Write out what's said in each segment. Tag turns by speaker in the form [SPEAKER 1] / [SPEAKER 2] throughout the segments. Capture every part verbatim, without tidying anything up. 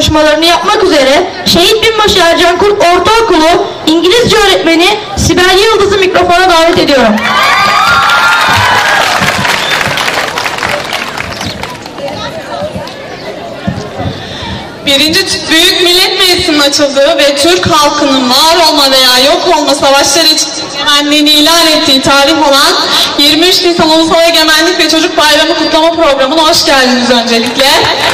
[SPEAKER 1] konuşmalarını yapmak üzere Şehit Binbaşı Ercan Kurt Ortaokulu İngilizce öğretmeni Sibel Yıldız'ı mikrofona davet ediyorum.
[SPEAKER 2] Birinci Büyük Millet Meclisi'nin açıldığı ve Türk halkının var olma veya yok olma savaşları için egemenliğini ilan ettiği tarih olan yirmi üç Nisan Ulusal Egemenlik ve Çocuk Bayramı kutlama programına hoş geldiniz öncelikle.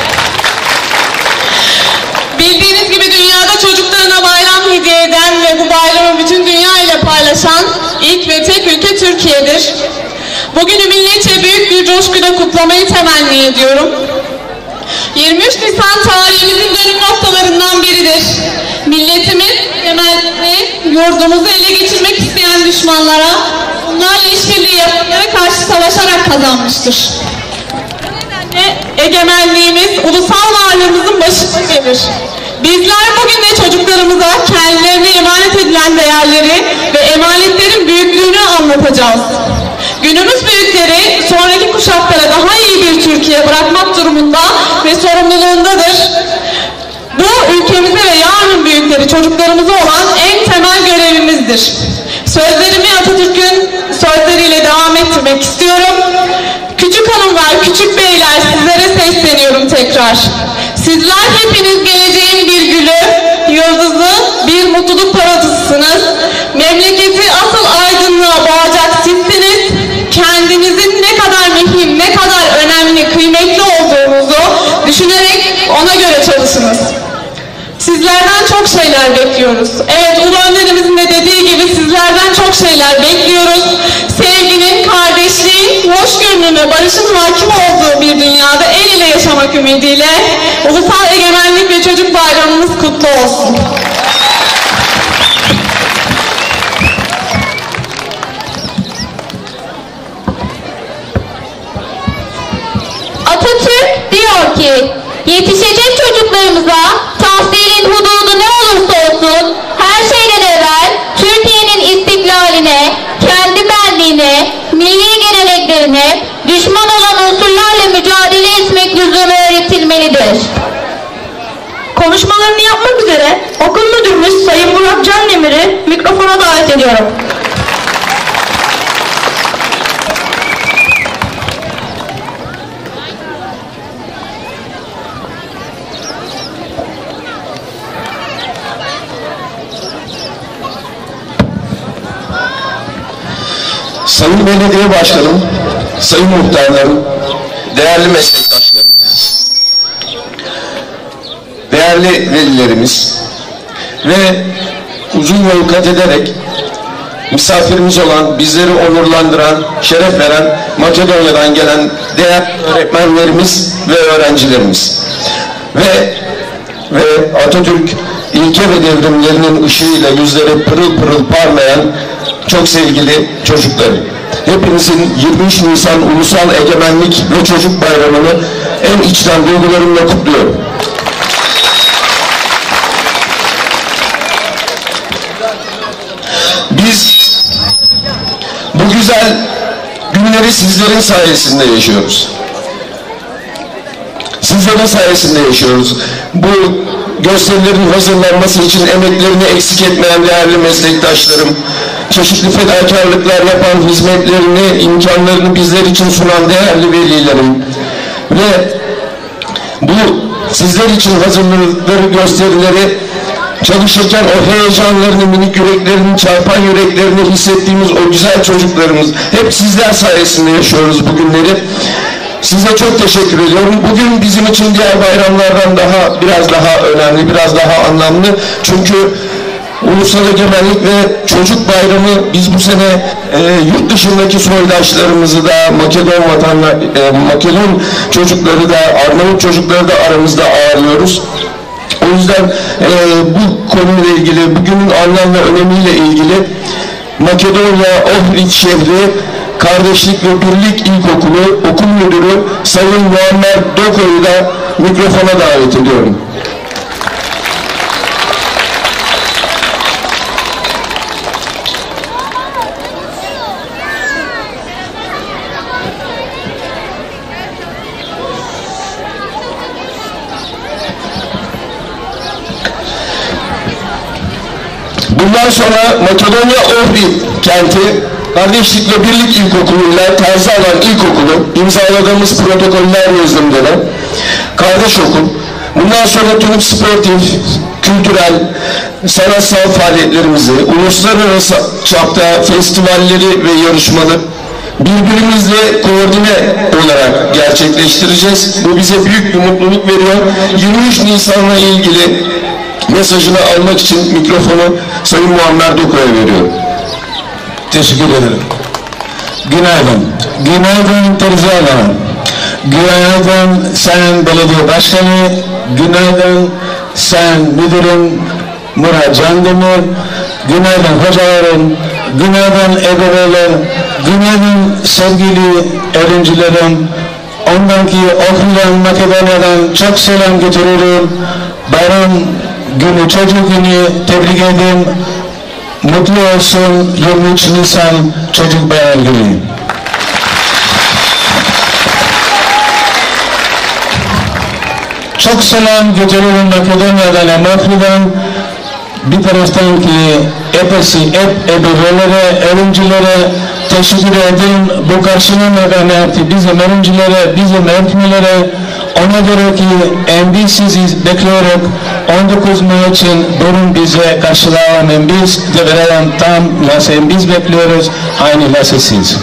[SPEAKER 2] Bildiğiniz gibi dünyada çocuklarına bayram hediye eden ve bu bayramı bütün dünya ile paylaşan ilk ve tek ülke Türkiye'dir. Bugünü milletçe büyük bir coşkuyla kutlamayı temenni ediyorum. yirmi üç Nisan tarihimizin dönüm noktalarından biridir. Milletimiz egemenliğini, yurdumuzu ele geçirmek isteyen düşmanlara, bunlarla işbirliği yapanlara karşı savaşarak kazanmıştır. Bu nedenle egemenliğimiz ulusal varlığımızın başına gelir. Bizler bugün de çocuklarımıza kendilerine emanet edilen değerleri ve emanetlerin büyüklüğünü anlatacağız. Günümüz büyükleri sonraki kuşaklara daha iyi bir Türkiye bırakmak durumunda ve sorumluluğundadır. Bu ülkemize ve yarın büyükleri çocuklarımıza olan en temel görevimizdir. Sözlerimi Atatürk'ün sözleriyle devam ettirmek istiyorum. Küçük hanımlar, küçük beyler, sizlere sesleniyorum tekrar. Sizler hepiniz geleceğin bir gülü, yıldızı, bir mutluluk paradısısınız. Memleketi asıl aydınlığa boğacak sizsiniz. Kendinizin ne kadar mühim, ne kadar önemli, kıymetli olduğunuzu düşünerek ona göre çalışınız. Sizlerden çok şeyler bekliyoruz. Evet, Ulu Önderimizin de dediği gibi sizlerden çok şeyler bekliyoruz. Sevginin, kardeşliğin, hoşgörünün ve barışın hakim olduğu bir dünyada el ile yaşamak ümidiyle Ulusal Egemenlik ve Çocuk Bayramımız kutlu olsun.
[SPEAKER 1] Atatürk diyor ki, yetişecek çocuklarımıza tahsilin hududu ne olursa olsun her şeyden evvel Türkiye'nin istiklaline, kendi benliğine, milli geleneklerine düşman olan unsurlarla mücadele etmek lüzumu öğretilmelidir. Konuşmalarını yapmak üzere okul müdürümüz Sayın Murat Can Demir'i mikrofona davet ediyorum.
[SPEAKER 3] Sayın Belediye Başkanım, Sayın Muhtarlarım, değerli meslektaşlarım, değerli velilerimiz ve uzun yol kat ederek misafirimiz olan, bizleri onurlandıran, şeref veren Makedonya'dan gelen değerli öğretmenlerimiz ve öğrencilerimiz ve ve Atatürk ilke ve devrimlerinin ışığıyla yüzleri pırıl pırıl parlayan çok sevgili çocuklarım. Hepinizin yirmi üç Nisan Ulusal Egemenlik ve Çocuk Bayramı'nı en içten duygularımla kutluyorum. Biz bu güzel günleri sizlerin sayesinde yaşıyoruz. Sizlerin sayesinde yaşıyoruz. Bu gösterilerin hazırlanması için emeklerini eksik etmeyen değerli meslektaşlarım, çeşitli fedakarlıklar yapan, hizmetlerini, imkanlarını bizler için sunan değerli velilerim ve bu sizler için hazırladıkları gösterileri çalışırken o heyecanlarını, minik yüreklerini, çarpan yüreklerini hissettiğimiz o güzel çocuklarımız, hep sizler sayesinde yaşıyoruz bu günleri. Size çok teşekkür ediyorum. Bugün bizim için diğer bayramlardan daha biraz daha önemli, biraz daha anlamlı. Çünkü Ulusal Egemenlik ve Çocuk Bayramı biz bu sene e, yurt dışındaki soydaşlarımızı da, Makedon vatandaş, e, Makedon çocukları da, Arnavut çocukları da aramızda ağırlıyoruz. O yüzden e, bu konuyla ilgili, bugünün anlam ve önemiyle ilgili Makedonya Ohrid şehri Kardeşlik ve Birlik İlkokulu Okul Müdürü Sayın Muammer Doko'yu da mikrofona davet ediyorum. Bundan sonra Makedonya Ohrid kenti Kardeşlik ve Birlik İlkokulu ile Terzi Alan İlkokulu imzaladığımız protokoller yazılımında da kardeş okul. Bundan sonra tüm sportif, kültürel, sanatsal faaliyetlerimizi, uluslararası çapta festivalleri ve yarışmaları birbirimizle koordine olarak gerçekleştireceğiz. Bu bize büyük bir mutluluk veriyor. yirmi üç Nisan'la ilgili mesajını almak için mikrofonu Sayın Muammer Doku'ya veriyorum.
[SPEAKER 4] Teşekkür ederim. Günaydın. Günaydın Terzi Alan. Günaydın Sayın Belediye Başkanı. Günaydın Sayın Müdürüm Murat Candemir. Günaydın hocalarım. Günaydın ebeveynler. Günaydın sevgili öğrencilerim. Ondanki okuldan Makedonya'dan çok selam getiriyorum. Bayram günü, çocuk günü tebrik edeyim. Mutlu olsun yirmi üç Nisan Çocuk Bayram Günü. Çok selam getiriyorum Makedonya'dan, Amotri'den. Bir taraftan ki hepsi hep ebeveynlere, öğrencilere teşekkür ederim. Bu karşılamadan yaptı bizim öğrencilere, bizim öğretmenlere. Ona göre ki M B sizi bekliyoruz. on dokuz Mart için durun bize karşılayan M B'si de verelim tam nasıl M B'si bekliyoruz. Aynı nasıl siz.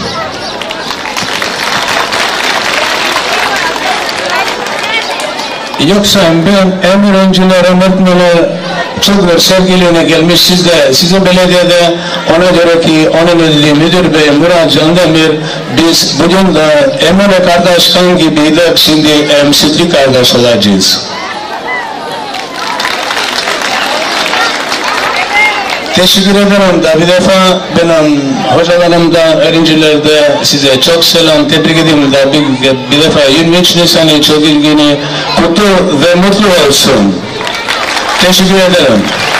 [SPEAKER 4] Yoksa ben hem öğrenciler, öğretmenler çok sergilerine gelmiş sizde, sizin belediyede ona göre ki onun ödülü müdür bey Murat Candemir biz bugün de Emre kardeşkan gibiydik şimdi emsitli kardeş olacağız. Teşekkür ederim da bir defa benim hocalarımda, öğrencilerde size çok selam, tebrik edeyim da bir, bir defa yirmi üç Nisan'ı çok ilgini kutlu ve mutlu olsun. Teşekkür ederim.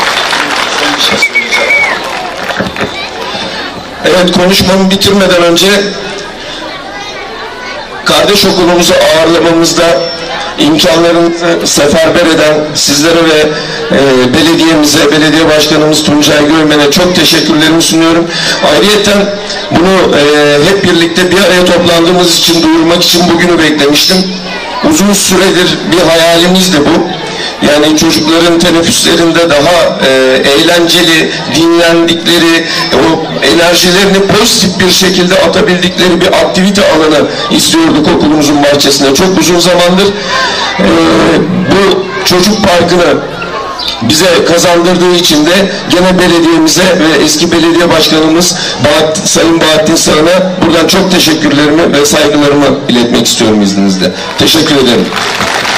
[SPEAKER 3] Evet, konuşmamı bitirmeden önce kardeş okulumuzu ağırlamamızda imkanlarınızı seferber eden sizlere ve e, belediyemize, belediye başkanımız Tuncay Gölmen'e çok teşekkürlerimi sunuyorum. Ayrıyeten bunu e, hep birlikte bir araya toplandığımız için, duyurmak için bugünü beklemiştim. Uzun süredir bir hayalimiz de bu. Yani çocukların teneffüslerinde daha e, eğlenceli, dinlendikleri, e, o enerjilerini pozitif bir şekilde atabildikleri bir aktivite alanı istiyorduk okulumuzun bahçesinde. Çok uzun zamandır e, bu çocuk parkını bize kazandırdığı için de gene belediyemize ve eski belediye başkanımız Bahat, Sayın Bahattin Sağ'ına buradan çok teşekkürlerimi ve saygılarımı iletmek istiyorum izninizle. Teşekkür ederim.